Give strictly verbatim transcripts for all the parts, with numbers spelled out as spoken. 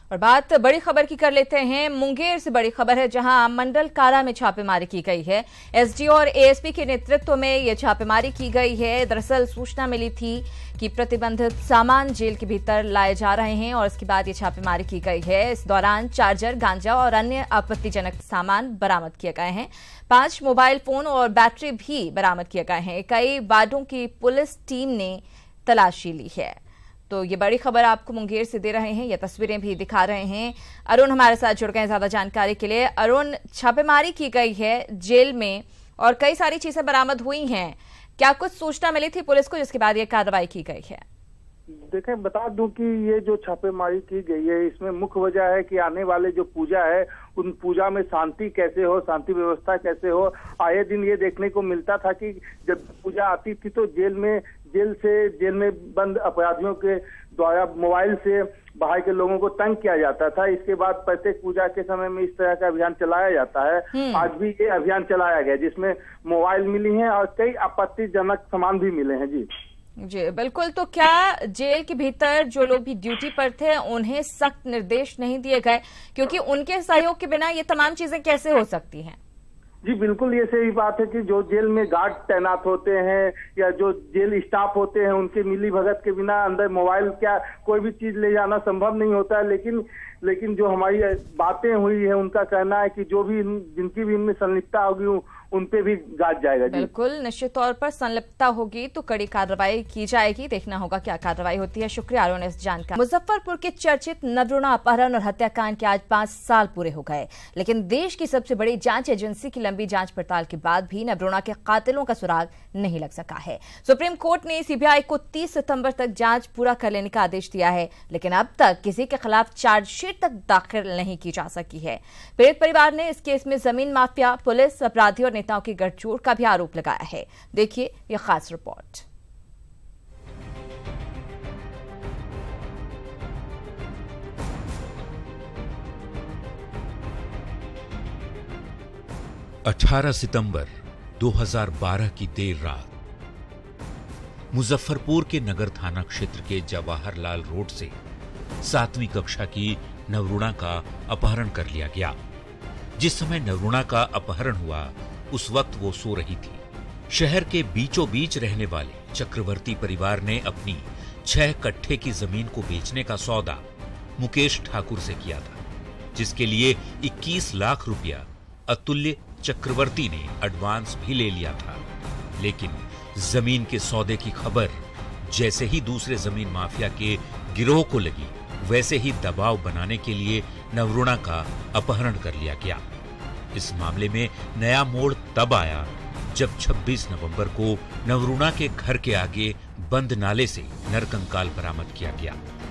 और बात बड़ी खबर की कर लेते हैं। मुंगेर से बड़ी खबर है, जहां मंडल कारा में छापेमारी की गई है। एसडीओ और एएसपी के नेतृत्व में यह छापेमारी की गई है। दरअसल सूचना मिली थी कि प्रतिबंधित सामान जेल के भीतर लाए जा रहे हैं और इसके बाद ये छापेमारी की गई है। इस दौरान चार्जर, गांजा और अन्य आपत्तिजनक सामान बरामद किए गए हैं। पांच मोबाइल फोन और बैटरी भी बरामद किए गए हैं। कई वार्डों की पुलिस टीम ने तलाशी ली है। तो ये बड़ी खबर आपको मुंगेर से दे रहे हैं, ये तस्वीरें भी दिखा रहे हैं। अरुण हमारे साथ जुड़ गए हैं ज्यादा जानकारी के लिए। अरुण, छापेमारी की गई है जेल में और कई सारी चीजें बरामद हुई हैं। क्या कुछ सूचना मिली थी पुलिस को जिसके बाद ये कार्रवाई की गई है? देखें, बता दूं कि ये जो छापेमारी की गई है, इसमें मुख्य वजह है कि आने वाले जो पूजा है उन पूजा में शांति कैसे हो, शांति व्यवस्था कैसे हो। आए दिन ये देखने को मिलता था कि जब पूजा आती थी तो जेल में जेल से जेल में बंद अपराधियों के द्वारा मोबाइल से बाहर के लोगों को तंग किया जाता था। इसके बाद प्रत्येक पूजा के समय में इस तरह का अभियान चलाया जाता है। आज भी ये अभियान चलाया गया जिसमें मोबाइल मिली हैं और कई आपत्तिजनक सामान भी मिले हैं। जी जी बिल्कुल। तो क्या जेल के भीतर जो लोग भी ड्यूटी पर थे उन्हें सख्त निर्देश नहीं दिए गए, क्योंकि उनके सहयोग के बिना ये तमाम चीजें कैसे हो सकती हैं? जी बिल्कुल, ये सही बात है कि जो जेल में गार्ड तैनात होते हैं या जो जेल स्टाफ होते हैं उनके मिली भगत के बिना अंदर मोबाइल क्या कोई भी चीज ले जाना संभव नहीं होता है। लेकिन लेकिन जो हमारी बातें हुई है उनका कहना है कि जो भी जिनकी भी इनमें संलिप्तता होगी उन पे भी गाज जाएगा। जी बिल्कुल, निश्चित तौर पर संलिप्तता होगी तो कड़ी कार्रवाई की जाएगी। देखना होगा क्या कार्रवाई होती है। शुक्रिया अरुण इस जानकारी। मुजफ्फरपुर के चर्चित नवरुणा अपहरण और हत्याकांड के आज पांच साल पूरे हो गए, लेकिन देश की सबसे बड़ी जांच एजेंसी की लंबी जांच पड़ताल के बाद भी नवरुणा के कातिलों का सुराग नहीं लग सका है। सुप्रीम कोर्ट ने सीबीआई को तीस सितंबर तक जांच पूरा कर लेने का आदेश दिया है, लेकिन अब तक किसी के खिलाफ चार्जशीट तक दाखिल नहीं की जा सकी है। पीड़ित परिवार ने इस केस में जमीन माफिया, पुलिस, अपराधियों और नेताओं की गठजोड़ का भी आरोप लगाया है। देखिए यह खास रिपोर्ट। अठारह सितंबर दो हज़ार बारह की देर रात मुजफ्फरपुर के नगर थाना क्षेत्र के जवाहरलाल रोड से सातवीं कक्षा की नवरुणा का अपहरण कर लिया गया। जिस समय नवरुणा का अपहरण हुआ उस वक्त वो सो रही थी। शहर के बीचों बीच रहने वाले चक्रवर्ती परिवार ने अपनी छह कट्ठे की जमीन को बेचने का सौदा मुकेश ठाकुर से किया था, जिसके लिए इक्कीस लाख रुपया अतुल्य चक्रवर्ती ने एडवांस भी ले लिया था। लेकिन जमीन के सौदे की खबर जैसे ही दूसरे जमीन माफिया के गिरोह को लगी, वैसे ही दबाव बनाने के लिए नवरुणा का अपहरण कर लिया गया। इस मामले में नया मोड़ तब आया जब छब्बीस नवंबर को नवरुणा के घर के आगे बंद नाले से नरकंकाल बरामद किया गया।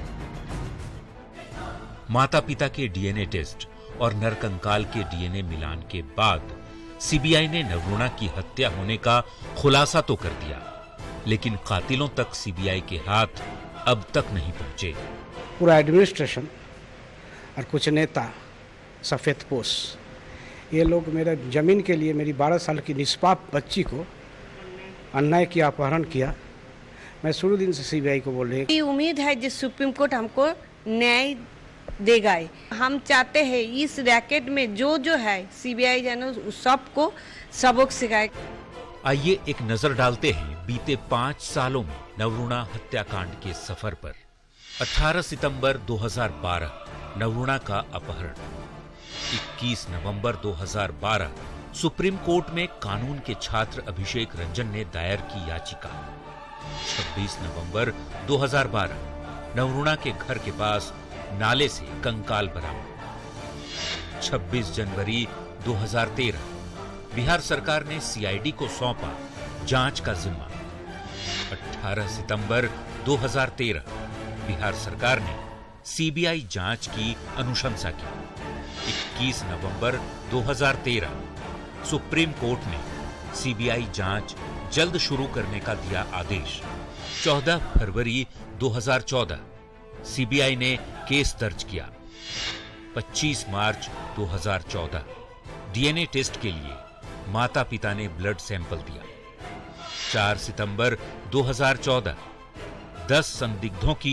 माता पिता के डीएनए टेस्ट और नरकंकाल के डीएनए मिलान के बाद सीबीआई ने नवरुणा की हत्या होने का खुलासा तो कर दिया, लेकिन कातिलों तक सीबीआई के हाथ अब तक नहीं पहुंचे। पूरा एडमिनिस्ट्रेशन और कुछ नेता सफेद पोश, ये लोग मेरे जमीन के लिए मेरी बारह साल की निष्पाप बच्ची को अन्याय किया, अपहरण किया। मैं शुरू दिन से सीबीआई को बोल रही हूँ, उम्मीद है कि सुप्रीम कोर्ट हमको न्याय देगा। हम चाहते हैं इस रैकेट में जो जो है सीबीआई जानो सबको सबक सिखाए। आइए एक नजर डालते हैं बीते पांच सालों में नवरुणा हत्याकांड के सफर पर। अठारह सितंबर दो हज़ार बारह नवरुणा का अपहरण। इक्कीस नवंबर दो हज़ार बारह सुप्रीम कोर्ट में कानून के छात्र अभिषेक रंजन ने दायर की याचिका। छब्बीस नवंबर दो हज़ार बारह नवरुणा के घर के पास नाले से कंकाल बरामद। छब्बीस जनवरी दो हज़ार तेरह बिहार सरकार ने सीआईडी को सौंपा जांच का जिम्मा। अठारह सितंबर दो हज़ार तेरह बिहार सरकार ने सीबीआई जांच की अनुशंसा की। इक्कीस नवंबर दो हज़ार तेरह सुप्रीम कोर्ट ने सीबीआई जांच जल्द शुरू करने का दिया आदेश। चौदह फरवरी दो हज़ार चौदह सीबीआई ने केस दर्ज किया। पच्चीस मार्च दो हज़ार चौदह डीएनए टेस्ट के लिए माता पिता ने ब्लड सैंपल दिया। चार सितंबर दो हज़ार चौदह दस संदिग्धों की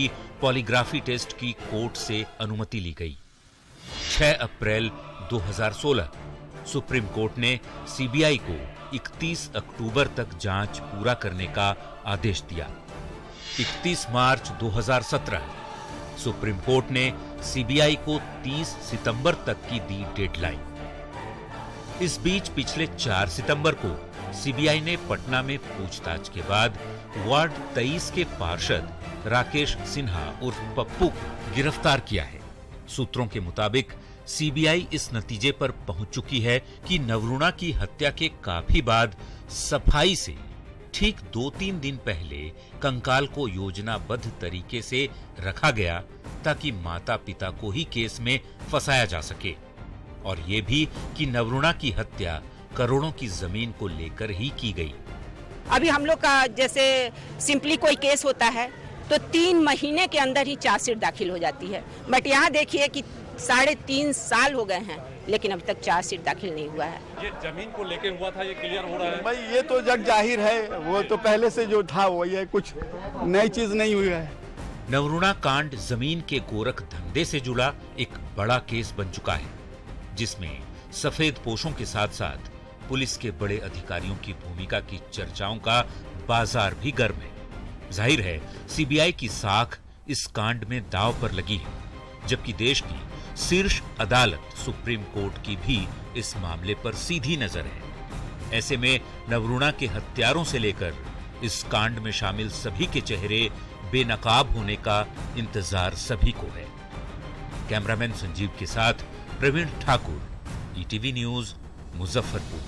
पॉलीग्राफी टेस्ट की कोर्ट से अनुमति ली गई। छह अप्रैल दो हज़ार सोलह सुप्रीम कोर्ट ने सीबीआई को इकतीस अक्टूबर तक जांच पूरा करने का आदेश दिया। इकतीस मार्च दो हज़ार सत्रह सुप्रीम कोर्ट ने सीबीआई को तीस सितंबर तक की दी डेडलाइन। इस बीच पिछले चार सितंबर को सीबीआई ने पटना में पूछताछ के बाद वार्ड तेईस के पार्षद राकेश सिन्हा उर्फ पप्पू को गिरफ्तार किया है। सूत्रों के मुताबिक सीबीआई इस नतीजे पर पहुंच चुकी है कि नवरूणा की हत्या के काफी बाद सफाई से ठीक दो तीन दिन पहले कंकाल को योजनाबद्ध तरीके से रखा गया ताकि माता पिता को ही केस में फंसाया जा सके, और ये भी कि नवरूणा की हत्या करोड़ों की जमीन को लेकर ही की गई। अभी हम लोग का जैसे सिंपली कोई केस होता है तो तीन महीने के अंदर ही चार्जशीट दाखिल हो जाती है, बट यहाँ देखिए कि साढ़े तीन साल हो गए हैं लेकिन अभी तक चार्जशीट दाखिल नहीं हुआ है। ये जमीन को लेके हुआ था, ये क्लियर हो रहा है भाई, ये तो जग जाहिर है, वो तो पहले से जो था वही है, कुछ नई चीज नहीं हुई है। नवरूणा कांड जमीन के गोरख धंधे से जुड़ा एक बड़ा केस बन चुका है, जिसमें सफेद पोशों के साथ साथ पुलिस के बड़े अधिकारियों की भूमिका की चर्चाओं का बाजार भी गर्म है। जाहिर है सीबीआई की साख इस कांड में दांव पर लगी है, जबकि देश की शीर्ष अदालत सुप्रीम कोर्ट की भी इस मामले पर सीधी नजर है। ऐसे में नवरूणा के हत्यारों से लेकर इस कांड में शामिल सभी के चेहरे बेनकाब होने का इंतजार सभी को है। कैमरामैन संजीव के साथ प्रवीण ठाकुर, ईटीवी न्यूज, मुजफ्फरपुर।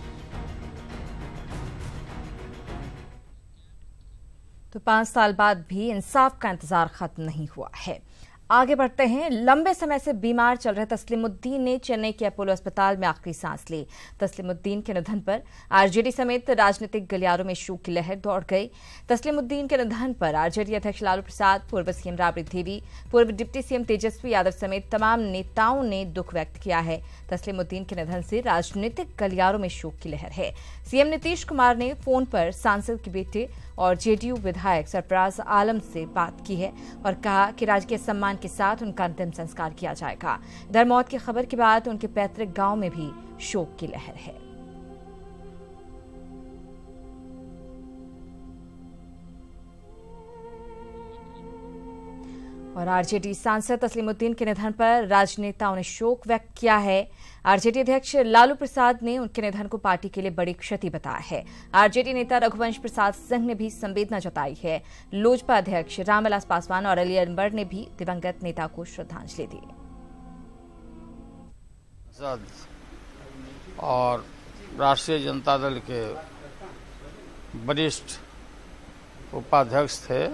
तो पांच साल बाद भी इंसाफ का इंतजार खत्म नहीं हुआ है। आगे बढ़ते हैं। लंबे समय से बीमार चल रहे तस्लीमुद्दीन ने चेन्नई के अपोलो अस्पताल में आखिरी सांस ली। तस्लीमुद्दीन के निधन पर आरजेडी समेत राजनीतिक गलियारों में शोक की लहर दौड़ गई। तस्लीमुद्दीन के निधन पर आरजेडी अध्यक्ष लालू प्रसाद, पूर्व सीएम राबड़ी देवी, पूर्व डिप्टी सीएम तेजस्वी यादव समेत तमाम नेताओं ने दुख व्यक्त किया है। तस्लीमुद्दीन के निधन से राजनीतिक गलियारों में शोक की लहर है। सीएम नीतीश कुमार ने फोन पर सांसद के बेटे और जेडीयू विधायक सरफराज आलम से बात की है और कहा कि राजकीय सम्मान के साथ उनका अंतिम संस्कार किया जाएगा। इधर मौत की खबर के बाद उनके पैतृक गांव में भी शोक की लहर है। और आरजेडी सांसद तस्लीमुद्दीन के निधन पर राजनेताओं ने शोक व्यक्त किया है। आरजेडी अध्यक्ष लालू प्रसाद ने उनके निधन को पार्टी के लिए बड़ी क्षति बताया है। आरजेडी नेता रघुवंश प्रसाद सिंह ने भी संवेदना जताई है। लोजपा अध्यक्ष रामविलास पासवान और अली अनवर ने भी दिवंगत नेता को श्रद्धांजलि दी। और राष्ट्रीय जनता दल के वरिष्ठ उपाध्यक्ष थे,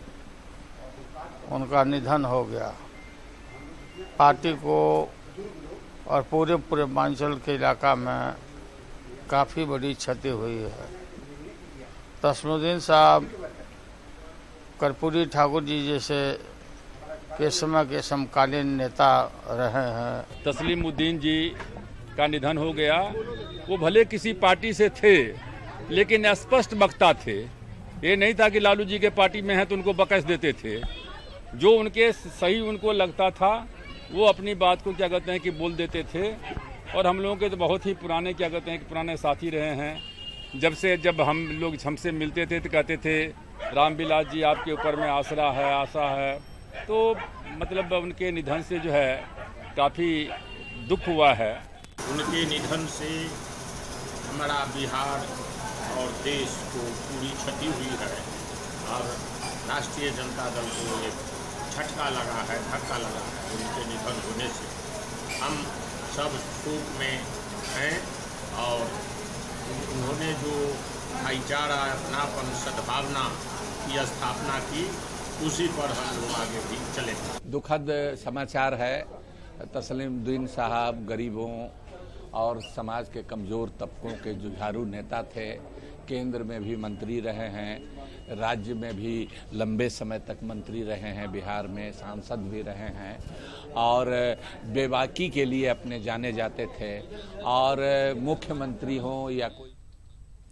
उनका निधन हो गया। पार्टी को और पूरे पूर्वांचल के इलाका में काफ़ी बड़ी क्षति हुई है। तस्लीमुद्दीन साहब कर्पूरी ठाकुर जी जैसे के समय के समकालीन नेता रहे हैं। तस्लीमुद्दीन जी का निधन हो गया। वो भले किसी पार्टी से थे लेकिन स्पष्ट वक्ता थे। ये नहीं था कि लालू जी के पार्टी में हैं तो उनको बकस देते थे। जो उनके सही उनको लगता था वो अपनी बात को क्या कहते हैं कि बोल देते थे। और हम लोगों के तो बहुत ही पुराने क्या कहते हैं कि पुराने साथी रहे हैं। जब से जब हम लोग हमसे मिलते थे तो कहते थे रामविलास जी आपके ऊपर में आसरा है, आशा है। तो मतलब उनके निधन से जो है काफ़ी दुख हुआ है। उनके निधन से हमारा बिहार और देश को पूरी क्षति हुई है और राष्ट्रीय जनता दल को एक झटका लगा है, धक्का लगा है। उनके निधन होने से हम सब शोक में हैं और उन्होंने जो भाईचारा, अपनापन, सद्भावना की स्थापना की, उसी पर हम लोग आगे भी चले। दुखद समाचार है। तस्लीमुद्दीन साहब गरीबों और समाज के कमज़ोर तबकों के जुझारू नेता थे। केंद्र में भी मंत्री रहे हैं, राज्य में भी लंबे समय तक मंत्री रहे हैं, बिहार में सांसद भी रहे हैं और बेबाकी के लिए अपने जाने जाते थे। और मुख्यमंत्री हों या कोई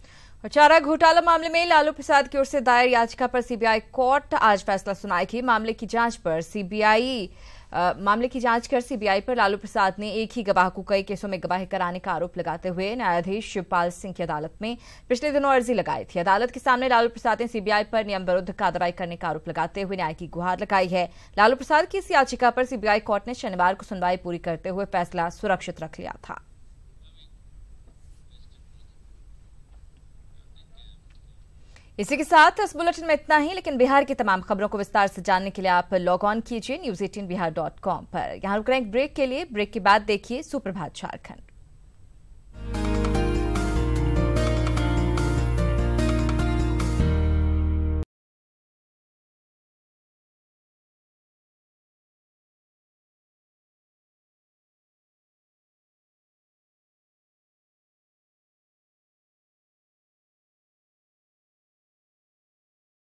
और चारा घोटाला मामले में लालू प्रसाद की ओर से दायर याचिका पर सीबीआई कोर्ट आज फैसला सुनाएगी। मामले की जांच पर सीबीआई मामले की जांच कर सीबीआई पर लालू प्रसाद ने एक ही गवाह को कई केसों में गवाही कराने का आरोप लगाते हुए न्यायाधीश शिवपाल सिंह की अदालत में पिछले दिनों अर्जी लगाई थी। अदालत के सामने लालू प्रसाद ने सीबीआई पर नियम विरुद्ध कार्रवाई करने का आरोप लगाते हुए न्याय की गुहार लगाई है। लालू प्रसाद की इस याचिका पर सीबीआई कोर्ट ने शनिवार को सुनवाई पूरी करते हुए फैसला सुरक्षित रख लिया था। इसी के साथ इस बुलेटिन में इतना ही, लेकिन बिहार की तमाम खबरों को विस्तार से जानने के लिए आप लॉग ऑन कीजिए news eighteen Bihar dot com पर। यहां रुक रहे हैं एक ब्रेक के लिए। ब्रेक के बाद देखिए सुप्रभात झारखंड।